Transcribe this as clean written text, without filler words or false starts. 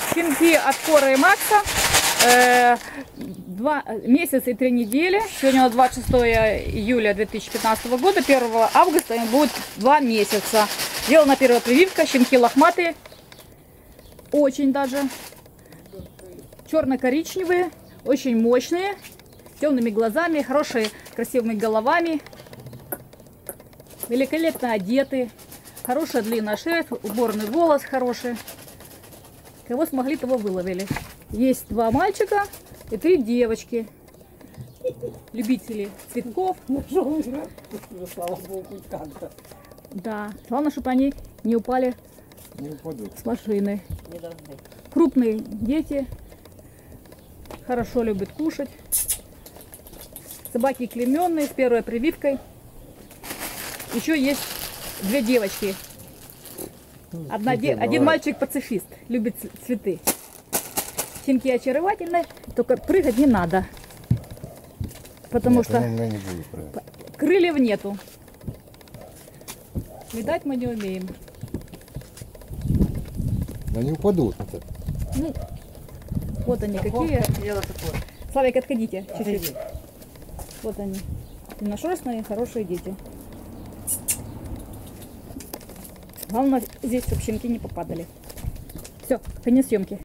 Щенки от Коры и Макса. 2 месяца и 3 недели. Сегодня у нас 26 июля 2015 года. 1 августа им будет 2 месяца. Сделана первая прививка. Щенки лохматые. Очень даже. Черно-коричневые. Очень мощные. Темными глазами. Хорошие, красивыми головами. Великолепно одеты. Хорошая длинная шерсть. Уборный волос хороший. Кого смогли, того выловили. Есть 2 мальчика и 3 девочки. Любители цветков. Да. Главное, чтобы они не упали с машины. Крупные дети. Хорошо любят кушать. Собаки клейменные с первой прививкой. Еще есть 2 девочки. Один мальчик пацифист. Любит цветы. Щенки очаровательные, только прыгать не надо. Потому что крыльев нету. Видать, мы не умеем. Они упадут. Ну, вот они какие. Славик, отходите чуть-чуть. Вот они. Длинношерстные, хорошие дети. Главное, здесь чтобы щенки не попадали. Все, конец съемки.